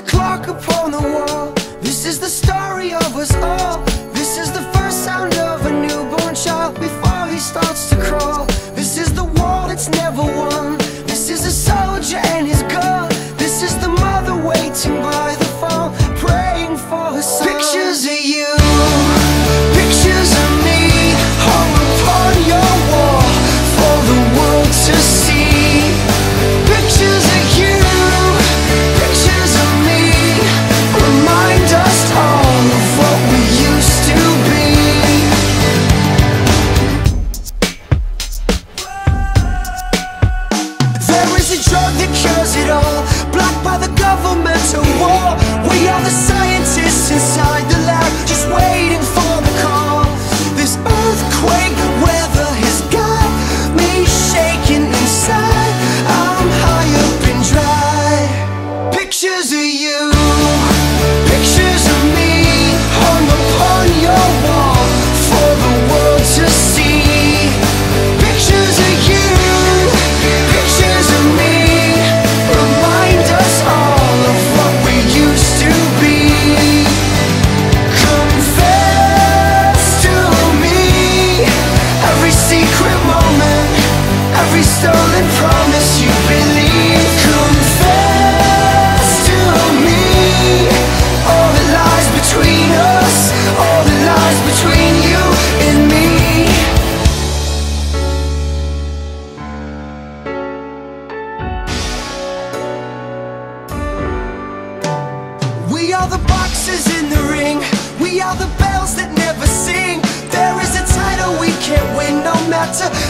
clock upon the wall. This is the story of us all. This is the first sound of a newborn child before he starts to crawl. This is the war that's never won. This is a soldier and his gun. This is the mother waiting by the phone, praying for her son. Pictures of you, pictures of me, hung upon your wall for the world to see. Pictures of you, pictures of me, remind us all of what we used to be. There is a drug that cures it all, blocked by the governmental war. We are the scientists inside the lab, just waiting for the call. This earthquake weather has got me shaking inside. I'm high up and dry. Pictures of you, pictures of me, hung upon your wall for the world to see. Pictures of you, pictures of me, remind us all of what we used to be. Confess to me every secret moment, every stolen promise you believe. Confess to me all the lies between us, all the lies between you and me. We are the boxers in the ring, we are the bells that never sing. There is a title we can't win, no matter